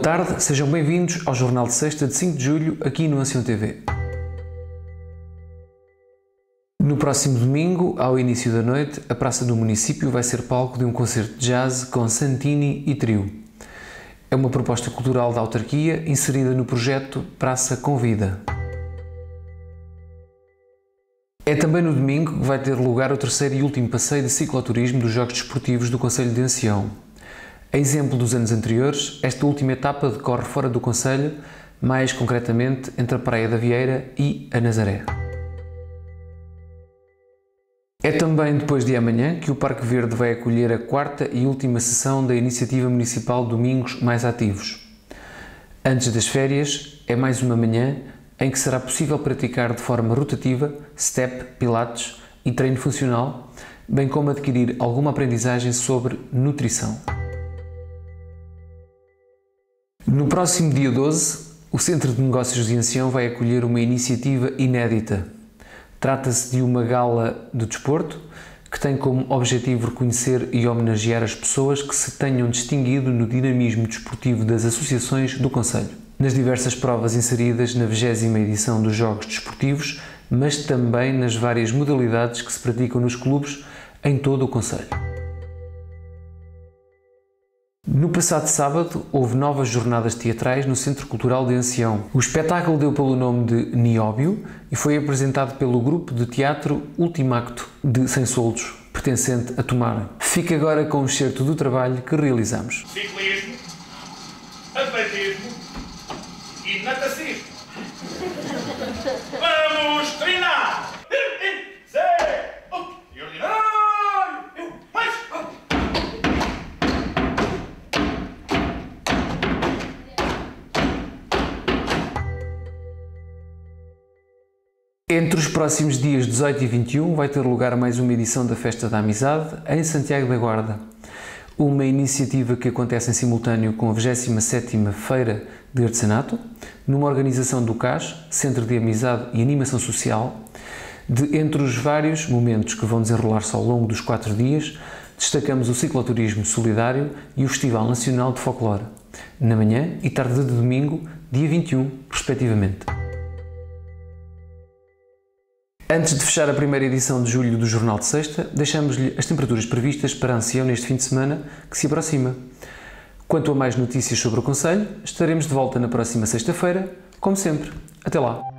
tarde, sejam bem-vindos ao Jornal de Sexta de 5 de Julho, aqui no Ancião TV. No próximo domingo, ao início da noite, a Praça do Município vai ser palco de um concerto de jazz com Santini e Trio. É uma proposta cultural da autarquia inserida no projeto Praça Convida. É também no domingo que vai ter lugar o terceiro e último passeio de cicloturismo dos Jogos Desportivos do Concelho de Ancião. A exemplo dos anos anteriores, esta última etapa decorre fora do concelho, mais concretamente entre a Praia da Vieira e a Nazaré. É também depois de amanhã que o Parque Verde vai acolher a quarta e última sessão da Iniciativa Municipal Domingos Mais Ativos. Antes das férias, é mais uma manhã em que será possível praticar de forma rotativa step, pilates e treino funcional, bem como adquirir alguma aprendizagem sobre nutrição. No próximo dia 12, o Centro de Negócios de Ancião vai acolher uma iniciativa inédita. Trata-se de uma gala de desporto que tem como objetivo reconhecer e homenagear as pessoas que se tenham distinguido no dinamismo desportivo das associações do concelho, nas diversas provas inseridas na 20ª edição dos Jogos Desportivos, mas também nas várias modalidades que se praticam nos clubes em todo o concelho. No passado sábado, houve novas jornadas teatrais no Centro Cultural de Ancião. O espetáculo deu pelo nome de Nióbio e foi apresentado pelo grupo de teatro Ultimacto de Sem Soldos, pertencente a Tomar. Fica agora com o excerto do trabalho que realizamos. Ciclismo, atletismo e natacismo. Vamos treinar! Entre os próximos dias 18 e 21 vai ter lugar mais uma edição da Festa da Amizade em Santiago da Guarda, uma iniciativa que acontece em simultâneo com a 27ª Feira de Artesanato, numa organização do CAS, Centro de Amizade e Animação Social. Entre os vários momentos que vão desenrolar-se ao longo dos 4 dias, destacamos o cicloturismo solidário e o Festival Nacional de Folclore, na manhã e tarde de domingo, dia 21, respectivamente. Antes de fechar a primeira edição de julho do Jornal de Sexta, deixamos-lhe as temperaturas previstas para Ancião neste fim de semana que se aproxima. Quanto a mais notícias sobre o concelho, estaremos de volta na próxima sexta-feira, como sempre. Até lá!